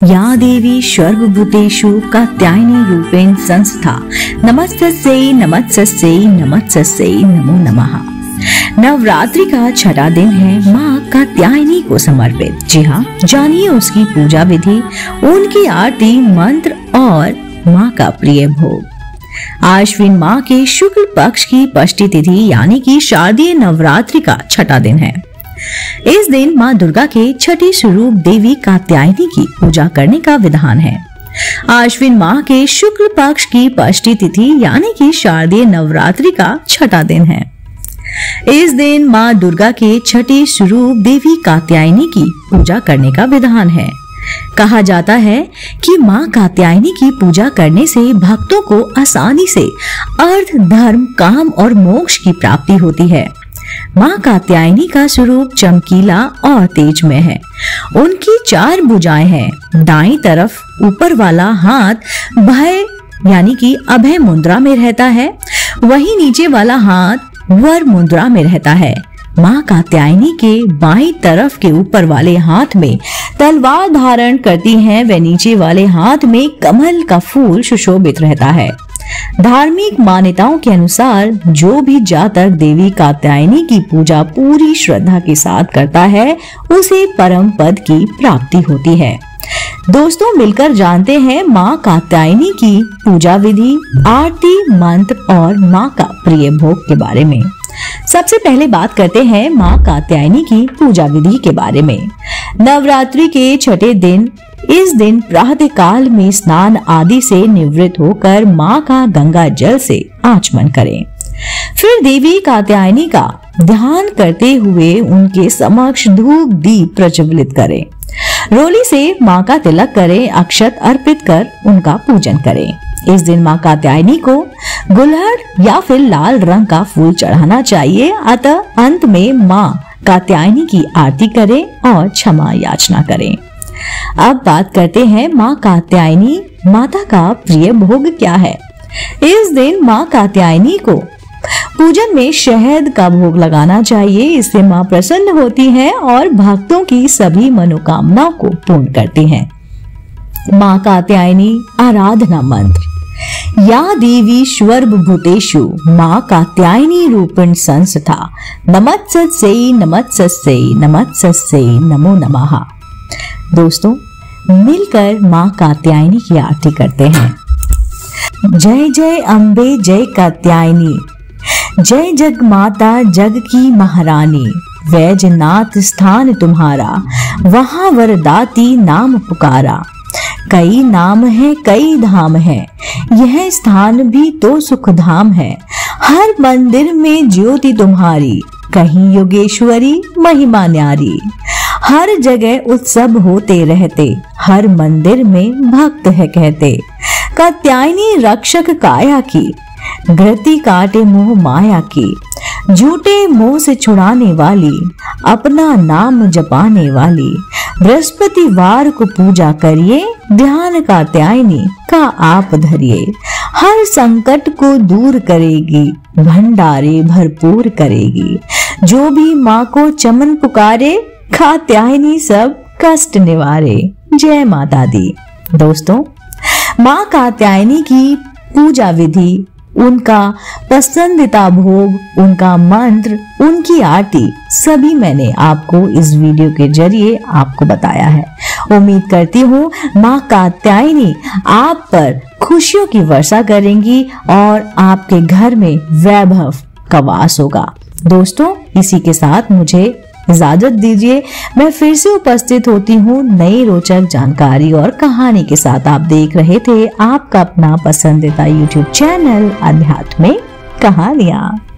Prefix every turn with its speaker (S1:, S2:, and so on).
S1: या देवी सर्वभूतेषु कात्यायनी रूपेण संस्था नमस्तस्यै नमस्तस्यै नमस्तस्यै नमो नमः। नवरात्रि का छठा दिन है माँ कात्यायनी को समर्पित। जी हाँ, जानिए उसकी पूजा विधि, उनकी आरती, मंत्र और माँ का प्रिय भोग। आश्विन माह के शुक्ल पक्ष की षष्ठी तिथि यानी कि शारदीय नवरात्रि का छठा दिन है। इस दिन माँ दुर्गा के छठी स्वरूप देवी कात्यायनी की पूजा करने का विधान है। आश्विन माह के शुक्ल पक्ष की षष्ठी तिथि यानी कि शारदीय नवरात्रि का छठा दिन है। इस दिन माँ दुर्गा के छठी स्वरूप देवी कात्यायनी की पूजा करने का विधान है। कहा जाता है कि माँ कात्यायनी की पूजा करने से भक्तों को आसानी से अर्थ, धर्म, काम और मोक्ष की प्राप्ति होती है। माँ कात्यायनी का स्वरूप चमकीला और तेजमय है। उनकी 4 भुजाएं हैं। दाईं तरफ ऊपर वाला हाथ भय यानी कि अभय मुद्रा में रहता है, वहीं नीचे वाला हाथ वर मुद्रा में रहता है। माँ कात्यायनी के बाईं तरफ के ऊपर वाले हाथ में तलवार धारण करती हैं व नीचे वाले हाथ में कमल का फूल सुशोभित रहता है। धार्मिक मान्यताओं के अनुसार जो भी जातक देवी कात्यायनी की पूजा पूरी श्रद्धा के साथ करता है उसे परम पद की प्राप्ति होती है। दोस्तों, मिलकर जानते हैं माँ कात्यायनी की पूजा विधि, आरती, मंत्र और माँ का प्रिय भोग के बारे में। सबसे पहले बात करते हैं माँ कात्यायनी की पूजा विधि के बारे में। नवरात्रि के छठे दिन इस दिन प्रातः काल में स्नान आदि से निवृत्त होकर माँ का गंगा जल से आचमन करें। फिर देवी कात्यायनी का ध्यान करते हुए उनके समक्ष धूप दीप प्रज्वलित करें। रोली से माँ का तिलक करें, अक्षत अर्पित कर उनका पूजन करें। इस दिन माँ कात्यायनी को गुलहड़ या फिर लाल रंग का फूल चढ़ाना चाहिए। अतः अंत में माँ कात्यायनी की आरती करें और क्षमा याचना करें। अब बात करते हैं माँ कात्यायनी माता का प्रिय भोग क्या है। इस दिन माँ कात्यायनी को पूजन में शहद का भोग लगाना चाहिए। इससे माँ प्रसन्न होती हैं और भक्तों की सभी मनोकामनाओं को पूर्ण करती हैं। माँ कात्यायनी आराधना मंत्र। या देवी सर्वभूतेषु माँ कात्यायनी रूपेण संस्था नमस्तस्यै नमस्तस्यै नमस्तस्यै नमो नमः। दोस्तों, मिलकर माँ कात्यायनी की आरती करते हैं। जय जय अम्बे जय कात्यायनी, जय जग माता जग की महारानी। वैजनाथ स्थान तुम्हारा, वहाँ वरदाती नाम पुकारा। कई नाम है कई धाम है, यह स्थान भी तो सुख धाम है। हर मंदिर में ज्योति तुम्हारी, कहीं योगेश्वरी महिमा न्यारी। हर जगह उत्सव होते रहते, हर मंदिर में भक्त है कहते। कात्यायनी रक्षक काया की, घृति काटे मोह माया की। झूठे मोह से छुड़ाने वाली, अपना नाम जपाने वाली। बृहस्पतिवार को पूजा करिए, ध्यान कात्यायनी का आप धरिए। हर संकट को दूर करेगी, भंडारे भरपूर करेगी। जो भी माँ को चमन पुकारे, कात्यायनी सब कष्ट निवारे। जय माता दी। दोस्तों, माँ कात्यायनी की पूजा विधि, उनका पसंदीदा भोग, उनका मंत्र, उनकी आरती सभी मैंने आपको इस वीडियो के जरिए आपको बताया है। उम्मीद करती हूँ माँ कात्यायनी आप पर खुशियों की वर्षा करेंगी और आपके घर में वैभव का वास होगा। दोस्तों, इसी के साथ मुझे इजाजत दीजिए। मैं फिर से उपस्थित होती हूँ नई रोचक जानकारी और कहानी के साथ। आप देख रहे थे आपका अपना पसंदीदा YouTube चैनल अध्यात्मिक कहानियाँ।